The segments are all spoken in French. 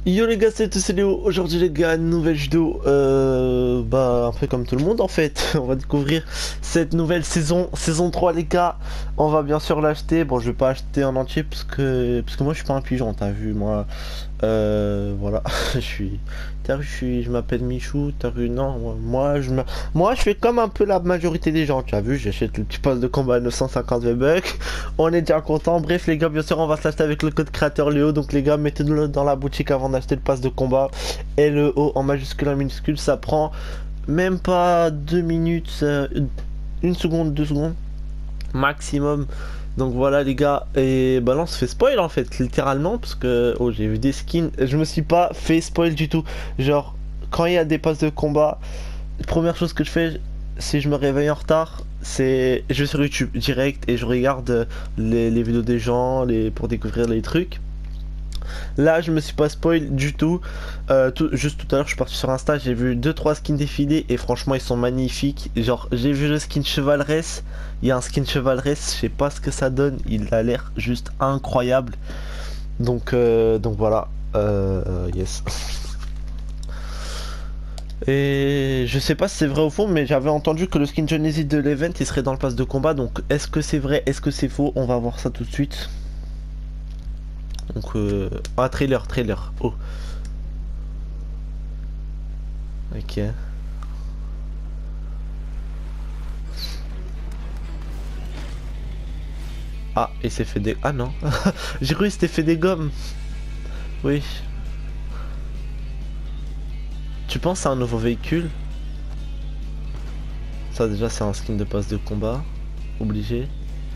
Yo les gars, c'est Léo. Aujourd'hui les gars, nouvelle vidéo, un peu comme tout le monde en fait. On va découvrir cette nouvelle saison 3 les gars. On va bien sûr l'acheter. Bon, je vais pas acheter en entier parce que moi je suis pas un pigeon, t'as vu moi. Voilà, je suis. T'as vu, je m'appelle Michou. T'as vu, non, moi je fais comme un peu la majorité des gens. Tu as vu, j'achète le petit pass de combat à 950 V-Bucks. On est déjà content. Bref les gars, bien sûr on va se l'acheter avec le code créateur Léo. Donc les gars, mettez-le dans la boutique avant d'acheter le pass de combat. LEO en majuscule en minuscule. Ça prend même pas 2 minutes, 1 seconde, 2 secondes maximum. Donc voilà les gars, et bah là on se fait spoil en fait, littéralement, parce que oh, j'ai vu des skins, je me suis pas fait spoil du tout. Genre, quand il y a des passes de combat, la première chose que je fais, si je me réveille en retard, c'est je vais sur YouTube direct et je regarde les vidéos des gens pour découvrir les trucs. Là, je me suis pas spoil du tout. Juste tout à l'heure, je suis parti sur Insta, j'ai vu 2-3 skins défiler et franchement, ils sont magnifiques. Genre, j'ai vu le skin chevaleresse. Il y a un skin chevaleresse, je sais pas ce que ça donne. Il a l'air juste incroyable. Donc voilà. Yes. Et je sais pas si c'est vrai ou faux, mais j'avais entendu que le skin Genesis de l'event il serait dans le pass de combat. Donc, est-ce que c'est vrai, est-ce que c'est faux? On va voir ça tout de suite. Donc, ah, trailer. Oh, ok. Ah, il s'est fait des. Ah non. J'ai cru qu'il s'était fait des gommes. Oui. Tu penses à un nouveau véhicule? Ça, déjà, c'est un skin de passe de combat. Obligé.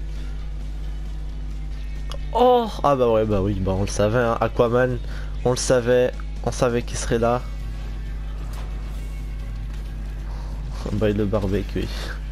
Oh! Ah, bah ouais, bah oui, bah on le savait, hein. Aquaman, on le savait. On savait qu'il serait là. Bah, le barbecue, oui.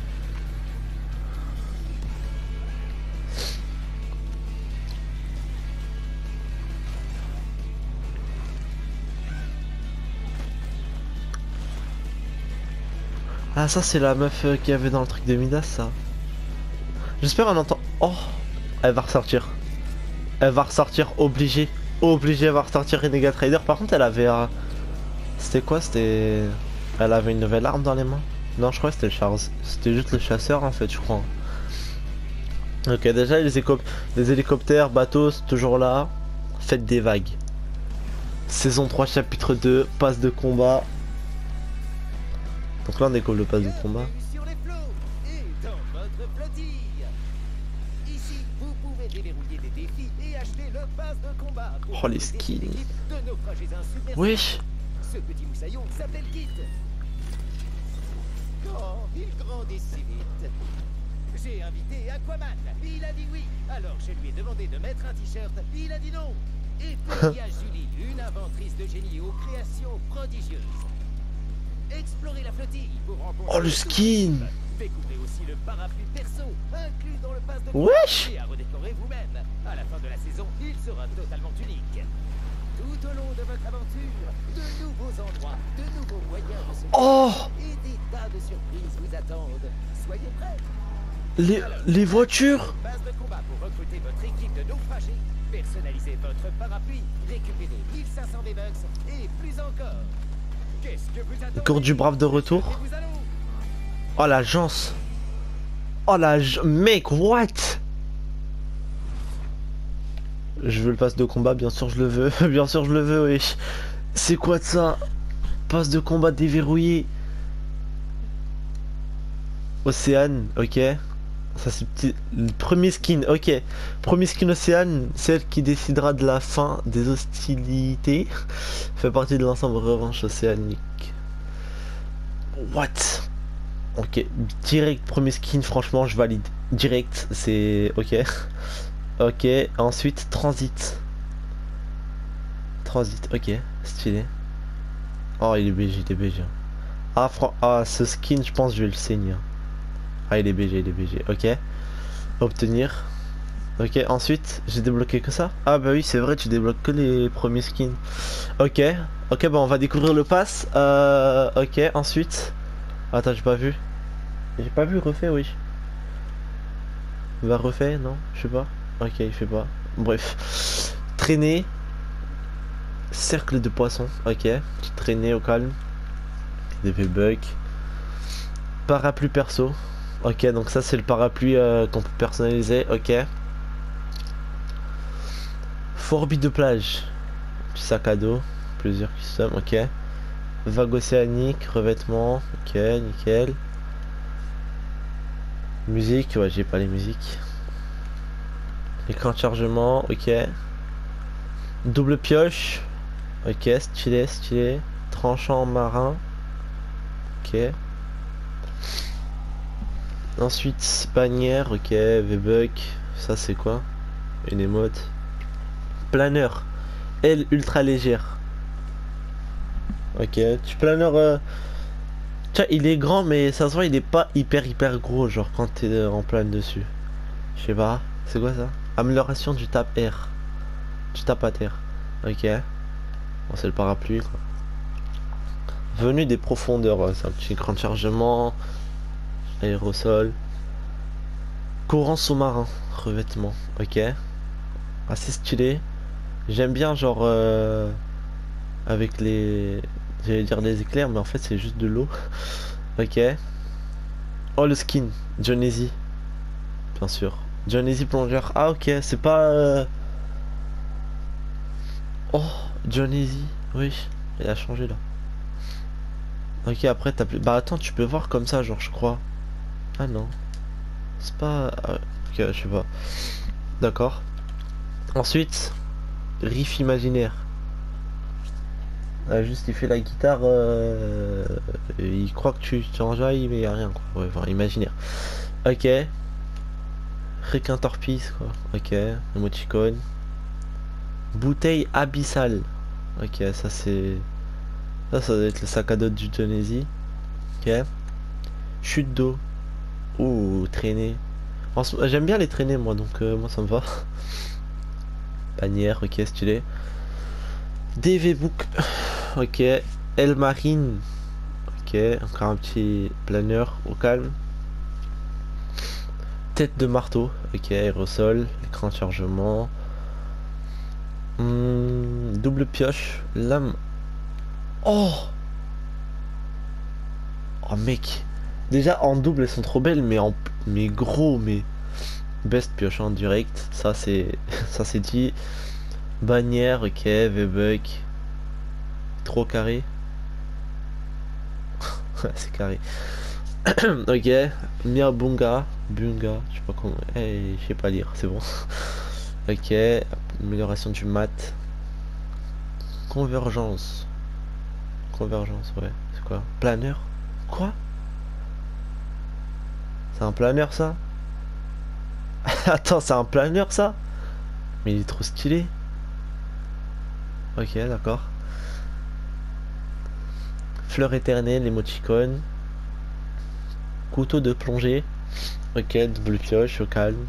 Ah, ça, c'est la meuf qu'il y avait dans le truc de Midas, ça. J'espère on entend. Oh! Elle va ressortir. Elle va ressortir, obligée. Obligée, elle va ressortir Renegade Rider. Par contre, elle avait. C'était quoi? C'était. Elle avait une nouvelle arme dans les mains? Non, je crois que c'était le Charles. C'était juste le chasseur en fait, je crois. Ok, déjà les hélicoptères, bateaux, c'est toujours là. Faites des vagues. Saison 3, chapitre 2, passe de combat. Donc là, on découvre le passe de combat. Sur les flots et dans votre flottille. Ici, vous pouvez déverrouiller des défis et acheter le pass de combat. Pour Oh, les des skins. équipes de naufragés insubmersibles. Wesh. Ce petit moussaillon s'appelle Kit. Quand il grandit si vite. J'ai invité Aquaman. Il a dit oui. Alors je lui ai demandé de mettre un t-shirt. Il a dit non. Et puis il y a Julie, une inventrice de génie aux créations prodigieuses. Explorez la flottille pour rencontrer. Oh, le skin. Découvrez aussi le parapluie perso, inclus dans le pass de Wesh. et à redécorer vous-même. À la fin de la saison, il sera totalement unique. Tout au long de votre aventure, de nouveaux endroits, de nouveaux moyens de se Oh, et des tas de surprises vous attendent. Soyez prêts. les voitures. Pass de combat pour recruter votre équipe de naufragés, personnaliser votre parapluie, récupérer 1500 V-Bucks et plus encore. Qu'est-ce que vous attendez? Le cours du brave de retour. Nous allons. Oh, l'agence. Oh, mec, what? Je veux le pass de combat, bien sûr je le veux. Bien sûr je le veux, wesh. C'est quoi de ça? Passe de combat déverrouillé. Océane, ok. Ça c'est le premier skin, ok. Premier skin Océane, celle qui décidera de la fin des hostilités. Fait partie de l'ensemble revanche océanique. What? Ok, direct premier skin, franchement je valide. Direct, c'est ok. Ok, ensuite transit. Transit, ok, stylé. Oh, il est BG, il est BG. Ah, ce skin, je pense que je vais le saigner. Ah, il est BG, ok. Obtenir. Ok, ensuite, j'ai débloqué que ça. Ah, bah oui, c'est vrai, tu débloques que les premiers skins. Ok, ok, bah on va découvrir le pass. Ok, ensuite. Attends, j'ai pas vu. J'ai pas vu, refait, oui. Va refait, non, je sais pas. Ok, il fait pas. Bref. Traîner. Cercle de poissons, ok. Petite traînée au calme. Des V-Bucks. Parapluie perso. Ok, donc ça c'est le parapluie qu'on peut personnaliser, ok. Fourbi de plage. Petit sac à dos. Plusieurs custom, ok. Vague océanique, revêtement, ok, nickel. Musique, ouais, j'ai pas les musiques. Écran de chargement, ok. Double pioche, ok, stylé, stylé. Tranchant marin, ok. Ensuite, bannière, ok, V-Buck, ça c'est quoi? Une émote. Planeur, aile ultra légère. Ok, tu planeur. Tiens, il est grand, mais ça se voit, il est pas hyper gros, genre quand t'es en plane dessus. Je sais pas, c'est quoi ça? Amélioration du tap air. Tu tapes à terre. Ok. Bon, c'est le parapluie quoi. Venu des profondeurs, ouais, c'est un petit écran de chargement. Aérosol. Courant sous-marin. Revêtement. Ok. Assez stylé. J'aime bien genre avec les. J'allais dire les éclairs, mais en fait c'est juste de l'eau. Ok. Oh le skin. Johnny, bien sûr. Johnny plongeur. Ah ok, c'est pas. Oh, Johnny, oui, il a changé là. Ok, après t'as plus. Bah attends, tu peux voir comme ça, genre je crois. Ah non, c'est pas. Ah, ok, je sais pas. D'accord. Ensuite, riff imaginaire. Ah, juste il fait la guitare, et il croit que tu enjailles, mais y a rien quoi. Ouais, enfin, imaginaire. Ok. Requin torpille quoi. Ok. Emoticon. Bouteille abyssale. Ok, ça c'est. Ça doit être le sac à dos du Tunisie. Ok. Chute d'eau. Ouh, traîner. J'aime bien les traîner moi, donc moi ça me va. Bannière, ok, stylé. DV Book. Ok. El Marine. Ok, encore un petit planeur au calme. Tête de marteau. Ok, aérosol. Écran de chargement. Double pioche. Lame. Oh! Oh mec. Déjà en double elles sont trop belles, mais en mais gros, mais best pioche en direct. Ça c'est ça c'est dit. Bannière, ok, V-Buck. Trop carré. C'est carré. Ok. Miabunga. Bunga. Je sais pas comment. Je sais pas lire, c'est bon. Ok. Amélioration du mat. Convergence. Convergence, ouais. C'est quoi? Planeur? Quoi? C'est un planeur ça? Attends, c'est un planeur ça? Mais il est trop stylé. Ok, d'accord. Fleur éternelle, émoticône. Couteau de plongée. Ok, double pioche au calme.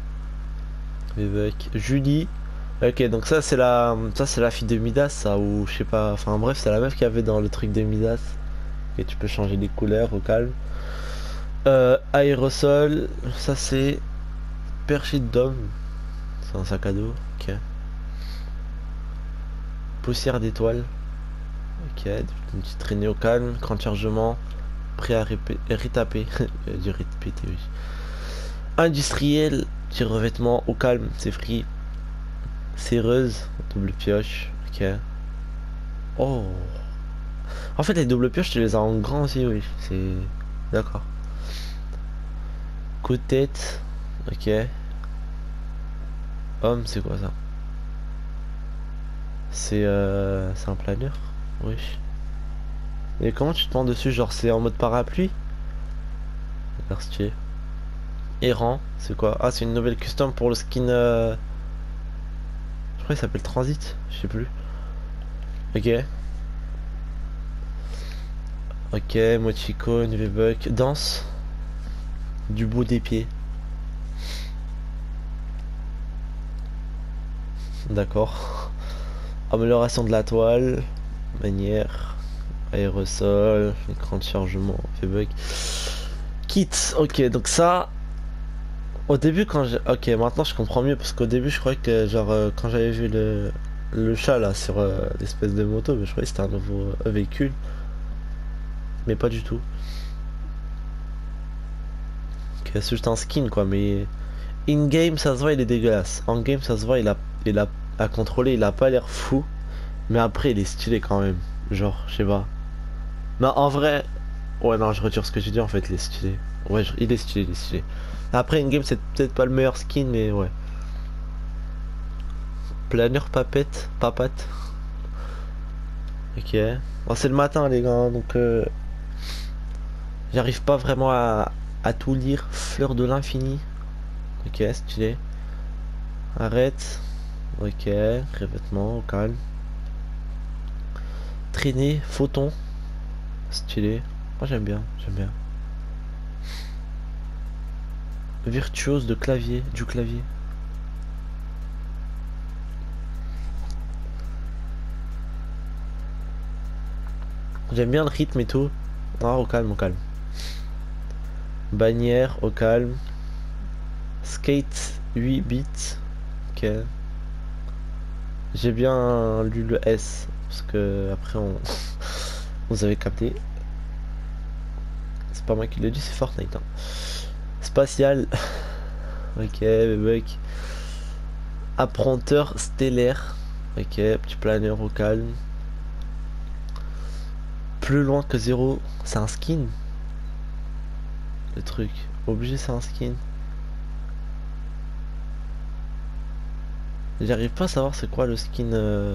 Avec Julie. Ok, donc ça c'est la fille de Midas, ça, ou je sais pas. Enfin bref, c'est la meuf qu'il y avait dans le truc de Midas. Et tu peux changer les couleurs au calme. Aérosol, ça c'est perché d'homme. C'est un sac à dos. Ok. Poussière d'étoile. Ok, une petite traînée au calme. Grand chargement. Prêt à retaper. Du répéter, oui. Industriel. Petit revêtement au calme. C'est free. Serreuse. Double pioche. Ok. Oh. En fait, les doubles pioches, tu les as en grand aussi, oui. C'est. D'accord. Coup de tête. Ok. Homme, c'est quoi ça? C'est un planeur? Oui. Et comment tu te prends dessus? Genre, c'est en mode parapluie? D'accord, stylé. Errant, c'est quoi? Ah, c'est une nouvelle custom pour le skin. Je crois qu'il s'appelle Transit, je sais plus. Ok. Ok, Mochiko, V-Buck. Danse. Du bout des pieds. D'accord. Amélioration de la toile. Manière. Aérosol. Écran de chargement. V-Buck. Kit. Ok, donc ça. Au début, quand j'ai. Ok, maintenant je comprends mieux parce qu'au début, je croyais que, genre, quand j'avais vu le chat là sur l'espèce de moto, mais je croyais que c'était un nouveau véhicule. Mais pas du tout. Ok, c'est juste un skin quoi, mais in-game ça se voit il est dégueulasse. En game ça se voit il a à contrôler, il a pas l'air fou. Mais après il est stylé quand même. Genre, je sais pas. Non en vrai. Ouais non je retire ce que j'ai dit en fait, il est stylé. Ouais il est stylé, il est stylé. Après in-game c'est peut-être pas le meilleur skin mais ouais. Planeur papette, papate. Ok. Bon, c'est le matin les gars, hein, donc j'arrive pas vraiment à tout lire. Fleur de l'infini. Ok, stylé. Arrête. Ok, revêtement, au calme. Traîner, photon. Stylé. Moi j'aime bien, j'aime bien. Virtuose de clavier, du clavier. J'aime bien le rythme et tout. Ah, au calme, au calme. Bannière, au calme. Skate 8 bits. Ok. J'ai bien lu le S. Parce que après on. Vous avez capté. C'est pas moi qui le dis, c'est Fortnite. Hein. Spatial. Ok, bébé. Apprenteur stellaire. Ok, petit planeur au calme. Plus loin que zéro. C'est un skin. Le truc. Obligé, c'est un skin. J'arrive pas à savoir c'est quoi le skin.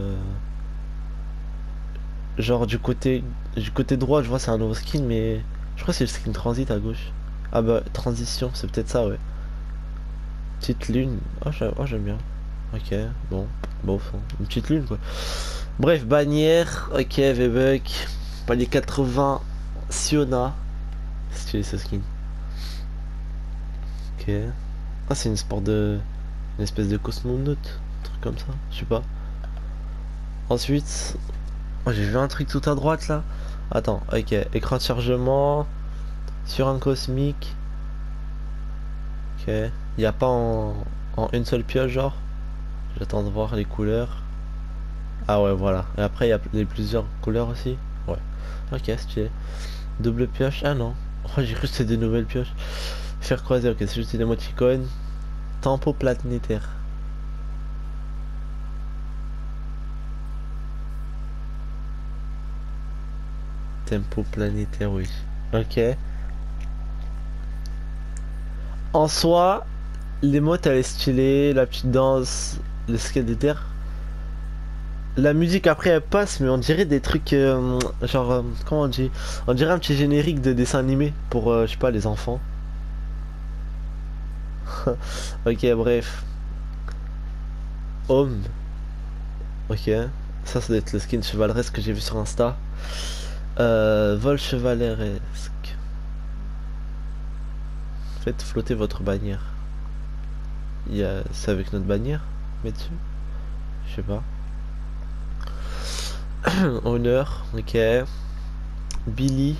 Genre du côté droit, je vois c'est un nouveau skin, mais je crois que c'est le skin transit à gauche. Ah bah transition, c'est peut-être ça, ouais. Petite lune. Oh, j'aime bien. Ok, bon, bof, hein. Une petite lune quoi. Bref, bannière. Ok, V-Buck. Palier 80. Siona. Stylé ce skin. Ok. Ah, c'est une sport de. Une espèce de cosmonaute. Un truc comme ça, je sais pas. Ensuite. Oh, j'ai vu un truc tout à droite là. Attends, ok. Écran de chargement. Sur un cosmique. Ok. Il a pas en une seule pioche, genre. J'attends de voir les couleurs. Ah ouais, voilà. Et après, il y a plusieurs couleurs aussi. Ouais. Ok, stylé. Double pioche. Ah non. Oh, j'ai cru que c'était des nouvelles pioches. Faire croiser, ok, c'est juste une émoticône. Tempo planétaire. Tempo planétaire, oui. Ok. En soi, l'émote elle est stylée, la petite danse, le skate des terres. La musique après elle passe, mais on dirait des trucs genre comment on dit? On dirait un petit générique de dessin animé pour je sais pas les enfants. Ok, bref. Home. Ok. Ça doit être le skin chevaleresque que j'ai vu sur Insta. Vol chevaleresque. Faites flotter votre bannière. C'est avec notre bannière? Mais dessus? Je sais pas. Honneur, ok. Billy.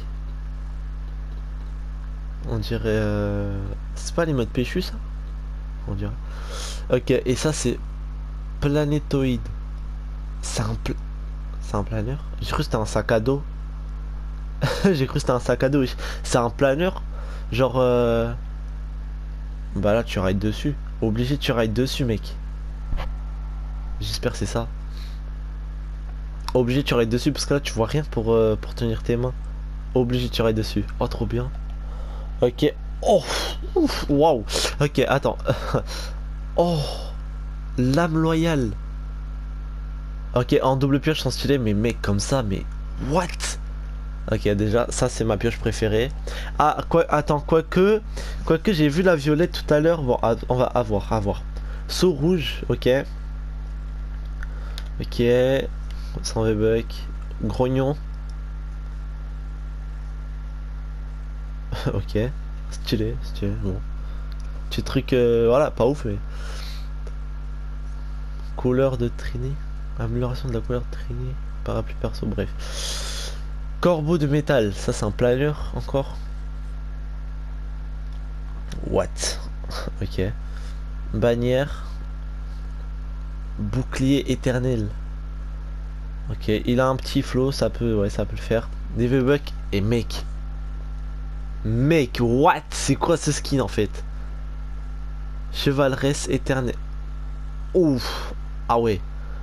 On dirait. C'est pas les modes péchus ça? On dirait. Ok, et ça c'est planétoïde. C'est un C'est un planeur? J'ai cru que c'était un sac à dos. J'ai cru que c'était un sac à dos. Oui. C'est un planeur? Genre. Bah là tu rides dessus. Obligé tu rides dessus mec. J'espère que c'est ça. Obligé tu rides dessus parce que là tu vois rien pour tenir tes mains. Obligé tu rides dessus. Oh trop bien. Ok. Oh. Ouf, waouh. Ok attends. Oh. Lame loyale. Ok en double pioche sont stylés mais mec comme ça mais. What? Ok déjà ça c'est ma pioche préférée. Ah quoi attends quoique j'ai vu la violette tout à l'heure. Bon on va avoir. Saut rouge ok. Ok. Sans V-Buck. Grognon. Ok. Stylé. Bon. Petit truc voilà pas ouf mais. Couleur de traînée. Amélioration de la couleur de traînée. Parapluie perso bref. Corbeau de métal. Ça c'est un planeur encore. What? Ok. Bannière. Bouclier éternel. Ok, il a un petit flow, ça peut, ouais, ça peut le faire. Des V-Bucks et mec. Mec, what? C'est quoi ce skin en fait? Chevaleresse éternelle. Ouf. Ah ouais.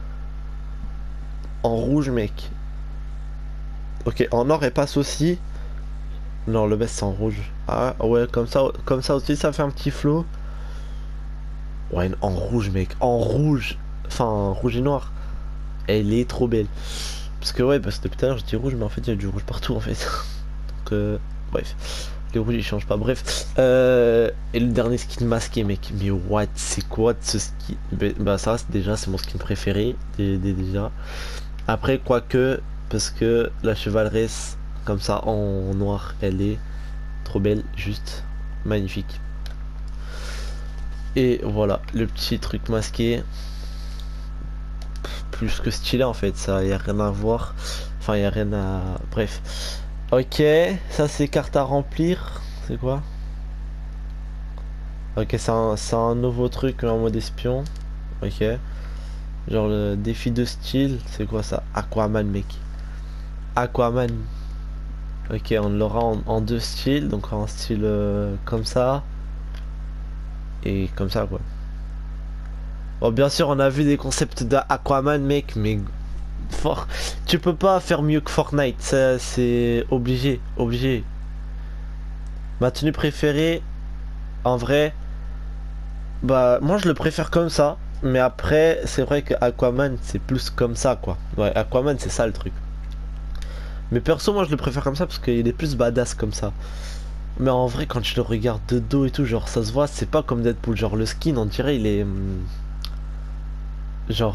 En rouge, mec. Ok, en or, elle passe aussi. Non, le best c'est en rouge. Ah ouais, comme ça aussi, ça fait un petit flow. Ouais, en rouge, mec. En rouge. Enfin, rouge et noir. Elle est trop belle. Parce que ouais, parce que depuis tout à l'heure, je dis rouge, mais en fait, il y a du rouge partout, en fait. Donc, bref. Les rouges, ils changent pas. Bref. Et le dernier skin masqué, mec. Mais what? C'est quoi de ce skin? Bah, ça, déjà, c'est mon skin préféré. Déjà. Après, quoique, parce que la chevaleresse, comme ça, en noir, elle est trop belle. Juste magnifique. Et voilà, le petit truc masqué. Plus que stylé en fait, ça y a rien à voir. Enfin, y a rien à. Bref. Ok, ça c'est carte à remplir. C'est quoi? Ok, c'est un nouveau truc en mode espion. Ok. Genre le défi de style, c'est quoi ça? Aquaman, mec. Aquaman. Ok, on l'aura en deux styles, donc en style comme ça. Et comme ça, quoi. Bon, bien sûr, on a vu des concepts d'Aquaman, mec, mais fort. Tu peux pas faire mieux que Fortnite, ça c'est obligé, obligé. Ma tenue préférée, en vrai, bah moi je le préfère comme ça, mais après c'est vrai que Aquaman c'est plus comme ça quoi. Ouais, Aquaman c'est ça le truc. Mais perso moi je le préfère comme ça parce qu'il est plus badass comme ça. Mais en vrai quand je le regarde de dos et tout, genre ça se voit, c'est pas comme Deadpool, genre le skin on dirait il est genre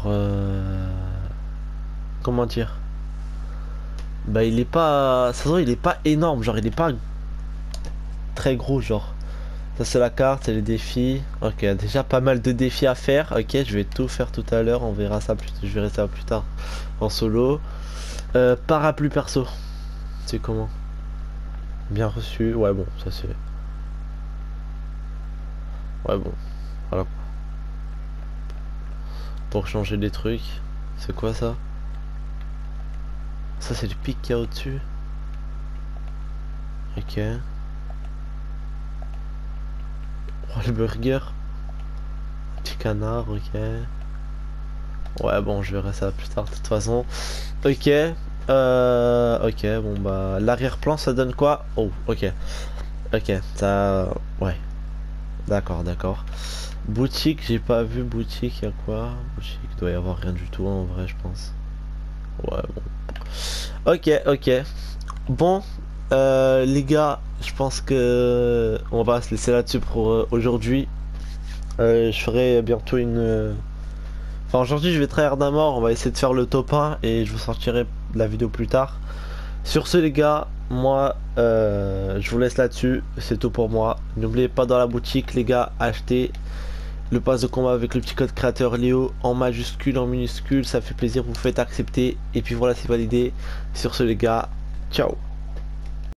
comment dire? Bah il est pas, ça se voit il est pas énorme, genre il est pas très gros genre. Ça c'est la carte, c'est les défis. Ok, déjà pas mal de défis à faire. Ok, je vais tout faire tout à l'heure. On verra ça plus, je verrai ça plus tard en solo. Parapluie perso. C'est comment? Bien reçu. Ouais bon, ça c'est. Ouais bon. Voilà. Pour changer des trucs. C'est quoi ça? Ça c'est le pic qu'il y a au-dessus. Ok. Oh, le burger. Petit canard, ok. Ouais bon, je verrai ça plus tard de toute façon. Ok. Ok, bon bah l'arrière-plan ça donne quoi? Oh, ok. Ok, ça. Ouais, d'accord, d'accord. Boutique, j'ai pas vu boutique, y a quoi? Boutique, doit y avoir rien du tout en vrai, je pense. Ouais, bon. Ok, ok. Bon, les gars, je pense que on va se laisser là-dessus pour aujourd'hui. Je ferai bientôt une. Enfin, aujourd'hui, je vais tryhard à mort. On va essayer de faire le top 1 et je vous sortirai la vidéo plus tard. Sur ce les gars, moi je vous laisse là-dessus, c'est tout pour moi. N'oubliez pas dans la boutique les gars, achetez le pass de combat avec le petit code créateur Léo en majuscule, en minuscule, ça fait plaisir, vous faites accepter et puis voilà c'est validé. Sur ce les gars, ciao.